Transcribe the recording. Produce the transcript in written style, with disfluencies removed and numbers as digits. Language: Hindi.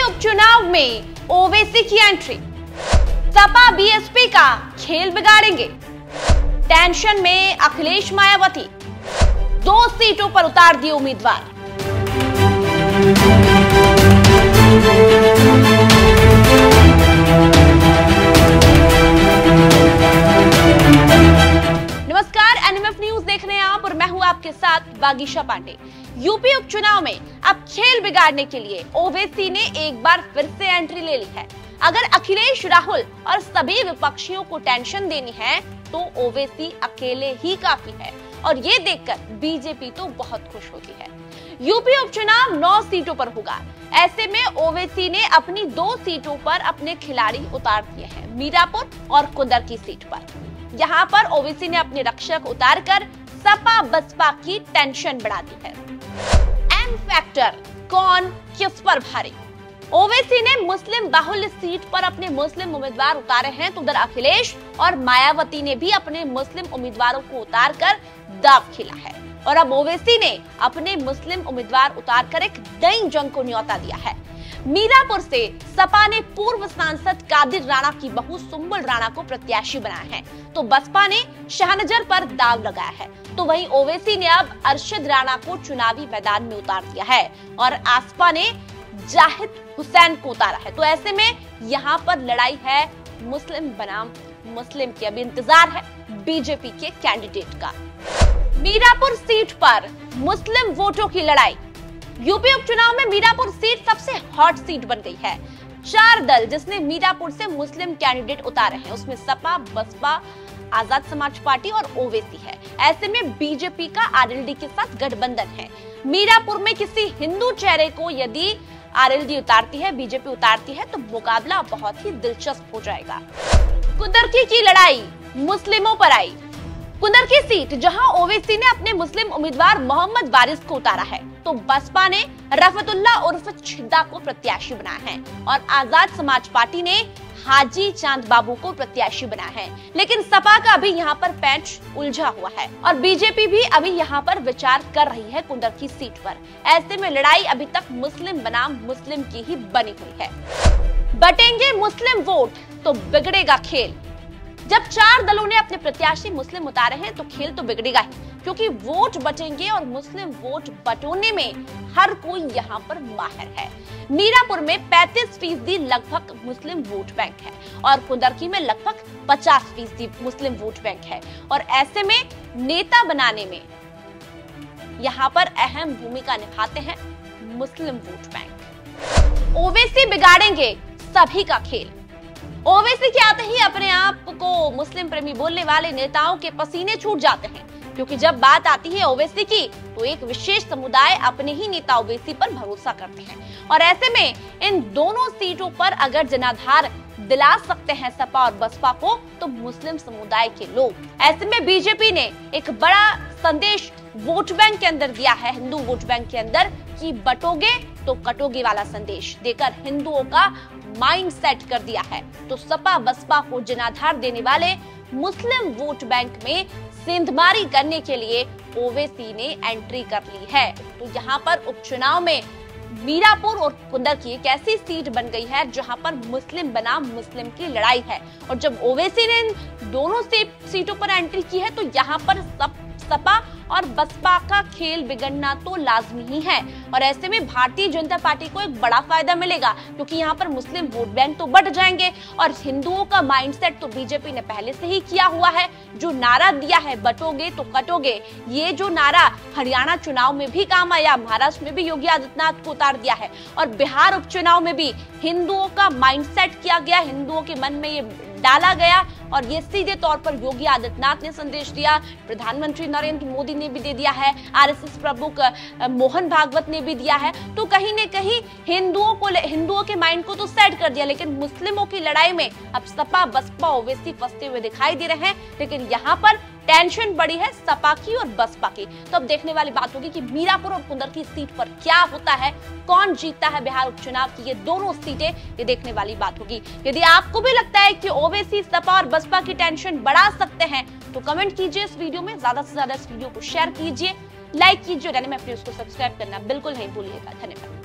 उपचुनाव में ओवैसी की एंट्री, सपा बीएसपी का खेल बिगाड़ेंगे। टेंशन में अखिलेश मायावती, 2 सीटों पर उतार दिए उम्मीदवार। नमस्कार, एनएमएफ न्यूज देख रहे हैं आप और मैं हूं आपके साथ बागीशा पांडे। यूपी उपचुनाव में अब खेल बिगाड़ने के लिए ओवैसी ने एक बार फिर से एंट्री ले ली है। अगर अखिलेश, राहुल और सभी विपक्षियों को टेंशन देनी है तो ओवैसी अकेले ही काफी है और ये देखकर बीजेपी तो बहुत खुश होती है। यूपी उपचुनाव 9 सीटों पर होगा। ऐसे में ओवैसी ने अपनी 2 सीटों पर अपने खिलाड़ी उतार दिए हैं, मीरापुर और कुंदर की सीट पर। यहाँ पर ओवैसी ने अपने रक्षक उतारकर सपा बसपा की टेंशन बढ़ा दी है। एम फैक्टर, कौन किस पर भारी? ओवैसी ने मुस्लिम बाहुल्य सीट पर अपने मुस्लिम उम्मीदवार उतारे हैं, तो उधर अखिलेश और मायावती ने भी अपने मुस्लिम उम्मीदवारों को उतारकर दाव खेला है। और अब ओवैसी ने अपने मुस्लिम उम्मीदवार उतारकर एक नई जंग को न्योता दिया है। मीरापुर से सपा ने पूर्व सांसद कादिर राणा की बहू सुंबुल राणा को प्रत्याशी बनाया है, तो बसपा ने शाहनजर पर दाव लगाया है। तो वहीं ओवैसी ने अब अरशद राणा को चुनावी मैदान में उतार दिया है और आसपा ने जाहिद हुसैन को उतारा है। तो ऐसे में यहाँ पर लड़ाई है मुस्लिम बनाम मुस्लिम की। अब इंतजार है बीजेपी के कैंडिडेट का। मीरापुर सीट पर मुस्लिम वोटों की लड़ाई। यूपी उपचुनाव में मीरापुर सीट सबसे हॉट सीट बन गई है। 4 दल जिसने मीरापुर से मुस्लिम कैंडिडेट उतारे हैं, उसमें सपा, बसपा, आजाद समाज पार्टी और ओवैसी है। ऐसे में बीजेपी का आरएलडी के साथ गठबंधन है। मीरापुर में किसी हिंदू चेहरे को यदि आरएलडी उतारती है, बीजेपी उतारती है, तो मुकाबला बहुत ही दिलचस्प हो जाएगा। कुंदरकी की लड़ाई मुस्लिमों पर आई। कुंदरकी सीट जहां ओवैसी ने अपने मुस्लिम उम्मीदवार मोहम्मद वारिस को उतारा है, तो बसपा ने रफतुल्ला उर्फ छिद्दा को प्रत्याशी बनाया है और आजाद समाज पार्टी ने हाजी चांद बाबू को प्रत्याशी बनाया है। लेकिन सपा का अभी यहाँ पर पैंच उलझा हुआ है और बीजेपी भी अभी यहाँ पर विचार कर रही है कुंदरकी सीट पर। ऐसे में लड़ाई अभी तक मुस्लिम बनाम मुस्लिम की ही बनी हुई है। बटेंगे मुस्लिम वोट तो बिगड़ेगा खेल। जब 4 दलों ने अपने प्रत्याशी मुस्लिम उतारे हैं, तो खेल तो बिगड़ेगा ही, क्योंकि वोट बटेंगे और मुस्लिम वोट बटोरने में हर कोई यहाँ पर माहिर है। मीरापुर में 35% लगभग मुस्लिम वोट बैंक है और कुंदरकी में लगभग 50% मुस्लिम वोट बैंक है। और ऐसे में नेता बनाने में यहाँ पर अहम भूमिका निभाते हैं मुस्लिम वोट बैंक। ओवैसी बिगाड़ेंगे सभी का खेल। ओवैसी के आते ही अपने आप को मुस्लिम प्रेमी बोलने वाले नेताओं के पसीने छूट जाते हैं, क्योंकि जब बात आती है ओवैसी की, तो एक विशेष समुदाय अपने ही नेता ओवैसी पर भरोसा करते हैं। और ऐसे में इन दोनों सीटों पर अगर जनाधार दिला सकते हैं सपा और बसपा को, तो मुस्लिम समुदाय के लोग। ऐसे में बीजेपी ने एक बड़ा संदेश वोट बैंक के अंदर दिया है, हिंदू वोट बैंक के अंदर, कि बटोगे तो कटोगे वाला संदेश देकर हिंदुओं का माइंड सेट कर दिया है। तो सपा बसपा को जनाधार देने वाले मुस्लिम वोट बैंक में सेंधमारी करने के लिए ओवैसी ने एंट्री कर ली है। तो यहाँ पर उपचुनाव में मीरापुर और कुंदरकी एक ऐसी सीट बन गई है जहां पर मुस्लिम बनाम मुस्लिम की लड़ाई है। और जब ओवैसी ने इन दोनों सीटों पर एंट्री की है, तो यहाँ पर सपा और बसपा का खेल बिगड़ना तो लाजमी ही है। और ऐसे में भारतीय जनता पार्टी को एक बड़ा फायदा मिलेगा, क्योंकि यहाँ पर मुस्लिम वोट बैंक तो बढ़ जाएंगे और हिंदुओं का माइंडसेट तो बीजेपी ने पहले से ही किया हुआ है। जो नारा दिया है बटोगे तो कटोगे, ये जो नारा हरियाणा चुनाव में भी काम आया, महाराष्ट्र में भी योगी आदित्यनाथ को उतार दिया है और बिहार उपचुनाव में भी हिंदुओं का माइंडसेट किया गया, हिंदुओं के मन में ये डाला गया और ये सीधे तौर पर योगी आदित्यनाथ ने संदेश दिया, प्रधानमंत्री नरेंद्र मोदी ने भी दे दिया है, आरएसएस प्रमुख मोहन भागवत ने भी दिया है। तो कहीं न कहीं हिंदुओं के माइंड को तो सेट कर दिया, लेकिन मुस्लिमों की लड़ाई में अब सपा बसपा ओवैसी फंसते हुए दिखाई दे रहे हैं। लेकिन यहाँ पर टेंशन बड़ी है सपा की और बसपा की। तो अब देखने वाली बात होगी कि मीरापुर और कुंदरकी सीट पर क्या होता है, कौन जीतता है बिहार उपचुनाव की ये दोनों सीटें, ये देखने वाली बात होगी। यदि आपको भी लगता है कि ओवैसी सपा और बसपा की टेंशन बढ़ा सकते हैं, तो कमेंट कीजिए इस वीडियो में, ज्यादा से ज्यादा इस वीडियो को शेयर कीजिए, लाइक कीजिए और एनएमएफ न्यूज को सब्सक्राइब करना बिल्कुल नहीं भूलिएगा। धन्यवाद।